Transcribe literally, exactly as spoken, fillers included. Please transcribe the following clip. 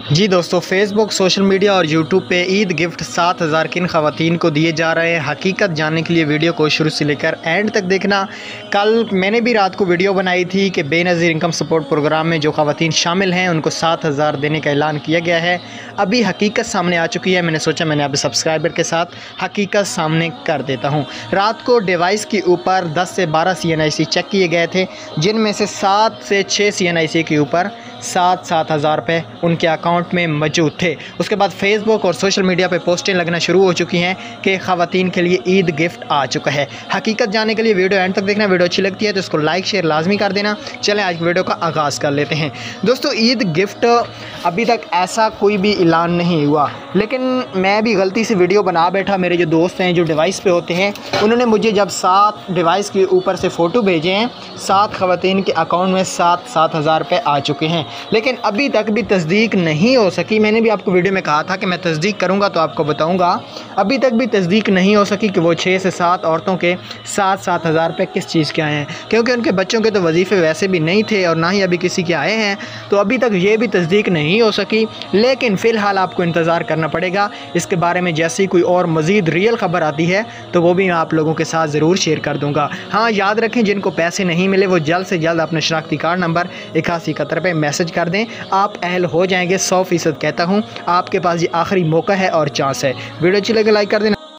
जी दोस्तों, Facebook, social media और YouTube पे ईद गिफ्ट सात हज़ार किन ख़वातीन को दिए जा रहे हैं। हकीकत जानने के लिए वीडियो को शुरू से लेकर एंड तक देखना। कल मैंने भी रात को वीडियो बनाई थी कि बेनज़ीर इनकम सपोर्ट प्रोग्राम में जो ख़वातीन शामिल हैं उनको सात हज़ार देने का ऐलान किया गया है। अभी हकीकत सामने आ चुकी है। मैंने सोचा मैंने आप सब्सक्राइबर के साथ हकीकत सामने कर देता हूँ। रात को डिवाइस के ऊपर दस से बारह सी एन आई सी चेक किए गए थे, जिनमें से सात से छः सी एन आई सी के ऊपर सात सात हज़ार रुपये उनके अकाउंट में मौजूद थे। उसके बाद फेसबुक और सोशल मीडिया पे पोस्टें लगना शुरू हो चुकी हैं कि ख़वातीन के लिए ईद गिफ्ट आ चुका है। हकीकत जानने के लिए वीडियो एंड तक देखना। वीडियो अच्छी लगती है तो इसको लाइक शेयर लाजमी कर देना। चलें आज वीडियो का आगाज़ कर लेते हैं। दोस्तों, ईद गिफ्ट अभी तक ऐसा कोई भी ऐलान नहीं हुआ, लेकिन मैं भी गलती से वीडियो बना बैठा। मेरे जो दोस्त हैं जो डिवाइस पे होते हैं, उन्होंने मुझे जब सात डिवाइस के ऊपर से फ़ोटो भेजे हैं, सात ख़वातीन के अकाउंट में सात सात हज़ार रुपये आ चुके हैं, लेकिन अभी तक भी तस्दीक नहीं हो सकी। मैंने भी आपको वीडियो में कहा था कि मैं तस्दीक करूंगा तो आपको बताऊंगा। अभी तक भी तस्दीक नहीं हो सकी कि वो छः से सात औरतों के सात सात हज़ार रुपये किस चीज़ के आए हैं, क्योंकि उनके बच्चों के तो वजीफ़े वैसे भी नहीं थे और ना ही अभी किसी के आए हैं। तो अभी तक ये भी तस्दीक नहीं हो सकी, लेकिन फ़िलहाल आपको इंतज़ार करना पड़ेगा। इसके बारे में जैसे ही कोई और मज़ीद रियल ख़बर आती है तो वो भी मैं आप लोगों के साथ ज़रूर शेयर कर दूँगा। हाँ, याद रखें, जिनको पैसे नहीं मिले वो जल्द से जल्द अपने शनाख्ती कार्ड नंबर इक्यासी इकहत्तर पे मैसेज कर दें। आप अहल हो जाएंगे। सौ फ़ीसद कहता हूँ, आपके पास ये आखिरी मौका है और चांस है। वीडियो अच्छी लगे लाइक कर देना।